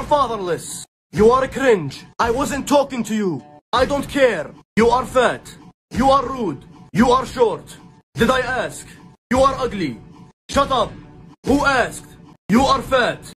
fatherless. You are cringe. I wasn't talking to you. I don't care. You are fat. You are rude. You are short. Did I ask? You are ugly. Shut up. Who asked? You are fat.